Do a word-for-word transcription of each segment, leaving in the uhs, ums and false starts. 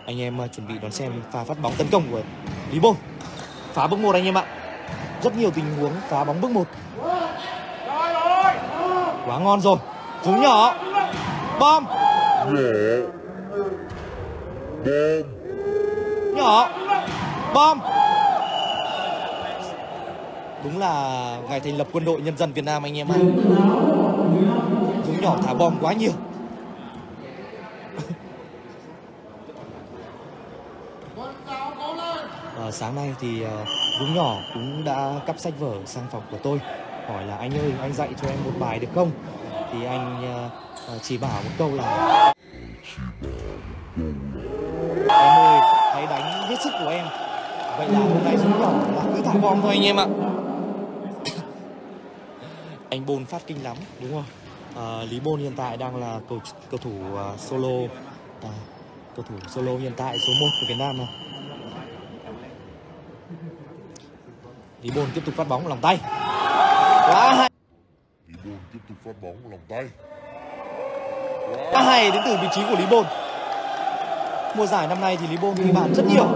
Anh em chuẩn bị đón xem pha phát bóng tấn công của Lý Bôn. Phá bước một anh em ạ. Rất nhiều tình huống phá bóng bước một. Quá ngon rồi. Dũng nhỏ. Bom. Nhỏ. Bom. Đúng là ngày thành lập Quân đội Nhân dân Việt Nam anh em ạ. Dũng nhỏ thả bom quá nhiều. À, sáng nay thì uh, Dũng nhỏ cũng đã cắp sách vở sang phòng của tôi, hỏi là anh ơi anh dạy cho em một bài được không? Thì anh uh, uh, chỉ bảo một câu là em ơi hãy đánh hết sức của em. Vậy là hôm nay Dũng nhỏ là cứ thả bom thôi anh em ạ. Anh Bôn phát kinh lắm đúng không? Uh, Lý Bôn hiện tại đang là cầu cầu thủ uh, solo uh, cầu thủ solo hiện tại số một của Việt Nam này. Lý Bôn tiếp tục phát bóng lòng tay. Quá hay. Lý Bôn tiếp tục phát bóng lòng tay. Quá hay đến từ vị trí của Lý Bôn. Mùa giải năm nay thì Lý Bôn ghi bàn rất nhiều.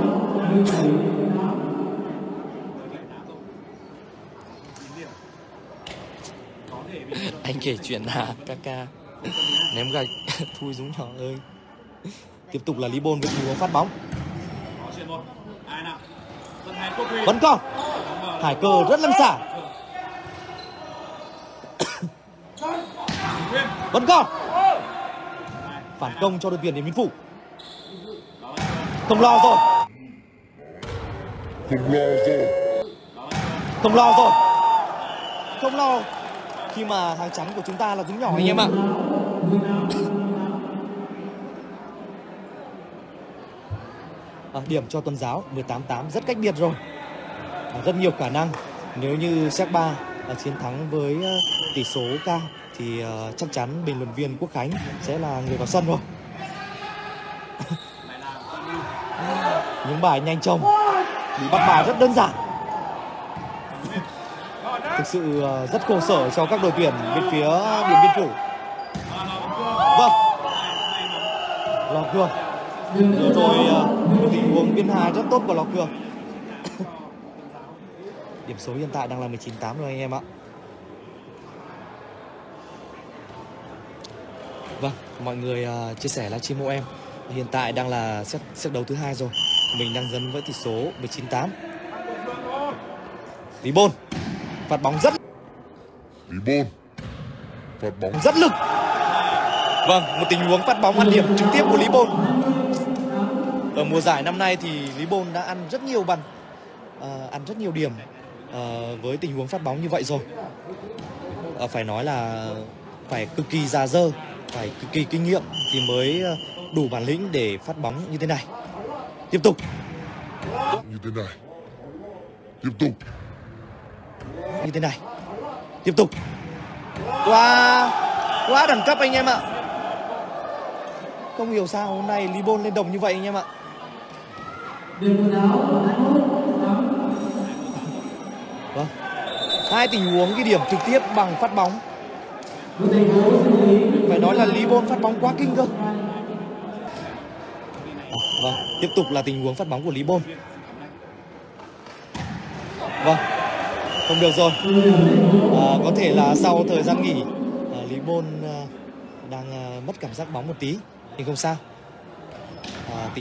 Anh kể chuyện là Kaka ném gạch thui Dũng nhỏ ơi. Tiếp tục là Lý Bôn với tình huống phát bóng. Vẫn còn. Hải Cơ rất lăn xả. Vẫn còn. Phản công cho đội tuyển Điện Biên Phủ. Không lo rồi. Không lo rồi. Không lo rồi. Không lo. Khi mà hàng chắn của chúng ta là Dũng nhỏ anh em ạ. À, điểm cho Tuần Giáo mười tám tám rất cách biệt rồi. À, rất nhiều khả năng nếu như Séc ba à, chiến thắng với uh, tỷ số cao thì uh, chắc chắn bình luận viên Quốc Khánh sẽ là người vào sân rồi. Những bài nhanh chóng bị bắt bài rất đơn giản. Thực sự uh, rất khổ sở cho các đội tuyển bên phía Điện Biên Phủ. Vâng, Lò Cường. Vừa rồi uh, tình huống biên hai rất tốt của Lò Cường. Điểm số hiện tại đang là mười chín tám rồi anh em ạ. Vâng, mọi người uh, chia sẻ livestream hộ em. Hiện tại đang là set, set đấu thứ hai rồi. Mình đang dẫn với tỷ số mười chín tám. Lý Bôn phát bóng rất Lý Bôn phát bóng rất lực. Vâng, một tình huống phát bóng ăn điểm trực tiếp của Lý Bôn. Ở mùa giải năm nay thì Lý Bôn đã ăn rất nhiều bàn, uh, ăn rất nhiều điểm uh, với tình huống phát bóng như vậy rồi. Uh, phải nói là phải cực kỳ già dơ, phải cực kỳ kinh nghiệm thì mới đủ bản lĩnh để phát bóng như thế này. Tiếp tục. Như thế này. Tiếp tục. Như thế này. Tiếp tục. Quá quá đẳng cấp anh em ạ. Không hiểu sao hôm nay Lý Bôn lên đồng như vậy anh em ạ. Vâng. Hai tình huống ghi điểm trực tiếp bằng phát bóng. Phải nói là Lý Bôn phát bóng quá kinh cơ. À, vâng, tiếp tục là tình huống phát bóng của Lý Bôn. Vâng, không được rồi. À, có thể là sau thời gian nghỉ à, Lý Bôn à, đang à, mất cảm giác bóng một tí, nhưng không sao. À,